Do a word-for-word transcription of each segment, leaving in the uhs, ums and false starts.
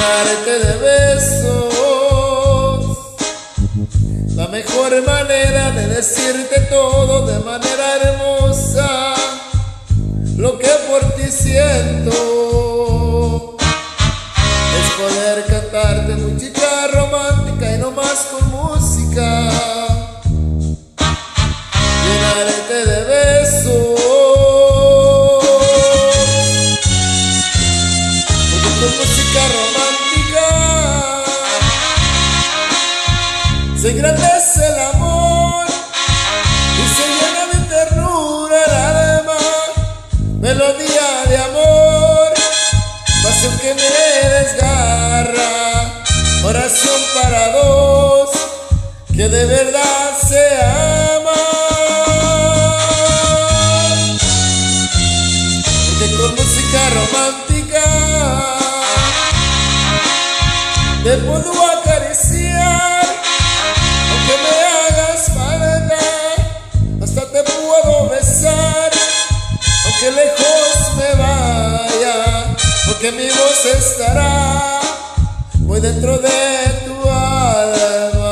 llenarte de besos, la mejor manera de decirte todo de manera hermosa, lo que por ti siento, es poder cantarte muchita romántica y no más con música, llenarte de besos, porque con música romántica se engrandece el amor y se llena de ternura el alma, melodía de amor, pasión que me desgarra, oración para dos que de verdad se aman, porque con música romántica te puedo acariciar, aunque me hagas falta, hasta te puedo besar, aunque lejos me vaya, porque mi voz estará muy dentro de tu alma.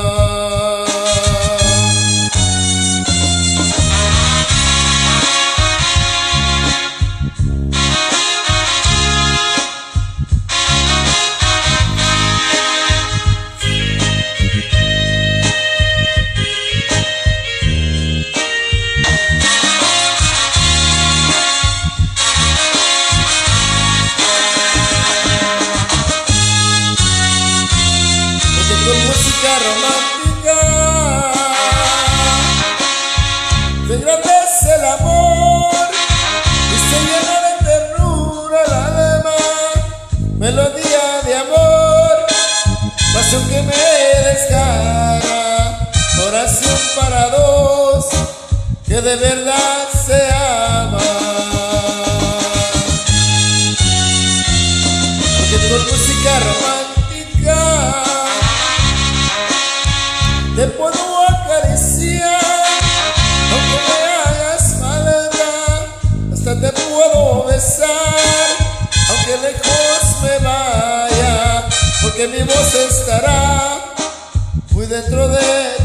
Con música romántica se engrandece el amor y se llena de ternura el alma, melodía de amor, pasión que me desgarra, oración para dos que de verdad se aman, porque con música romántica te puedo acariciar, aunque me hagas maldad, hasta te puedo besar, aunque lejos me vaya, porque mi voz estará muy dentro de